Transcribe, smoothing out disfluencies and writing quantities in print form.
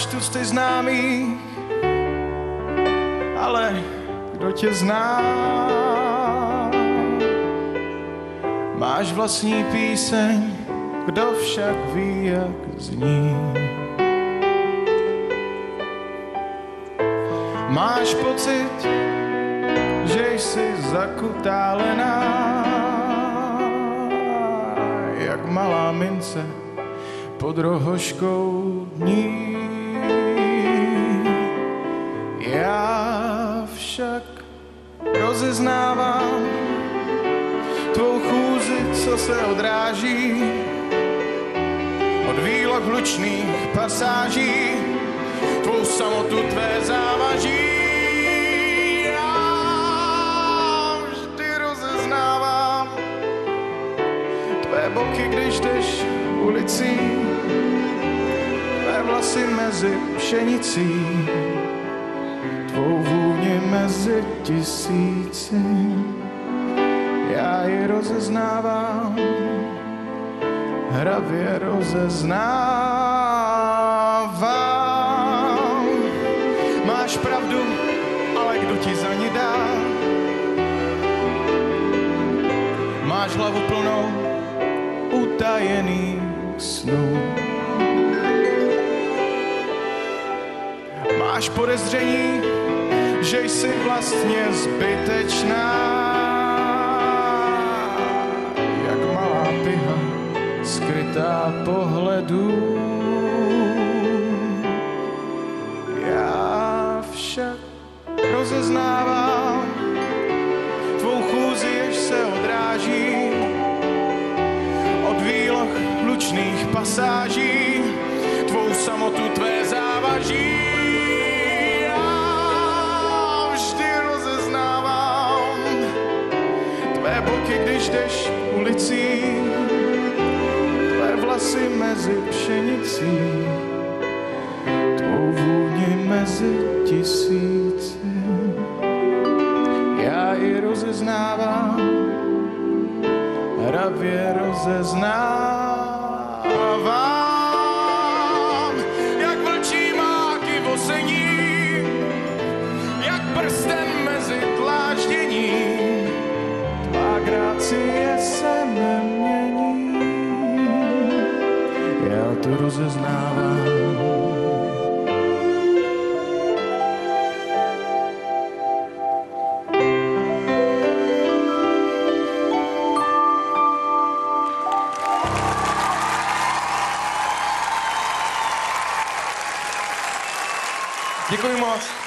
máš tucty známých, ale kdo tě zná? Máš vlastní píseň, kdo však ví, jak zní. Máš pocit, že jsi zakutálená, jak malá mince pod rohoškou dní. Já však rozeznávám tvou chůzi, co se odráží od výloh hlučných pasáží, tvou samotu, tvé závaží. Já vždy rozeznávám tvé boky, když jdeš ulicí, tvé vlasy mezi pšenicí, tvou vůni mezi tisíci. Já ji rozeznávám, hravě rozeznávám. Máš pravdu, ale kdo ti za ní dá? Máš hlavu plnou utajených snů. Máš podezření, že jsi vlastně zbytečná, jak malá tyha skrytá pohledů. Já však rozeznávám tvou chůzi, jež se odráží od výloh hlučných pasáží, tvou samotu, tvé závaží. Já vždy rozeznávám tvé boky, když jdeš ulicí, tvé vlasy mezi pšenicí, tvou vůni mezi tisíci. Já ji rozeznávám, hravě rozeznávám, jak vlčí máky v osení, jak prsten mezi dlážděním, tvá grácie se nemění. Já to rozeznávám. Děkuji moc.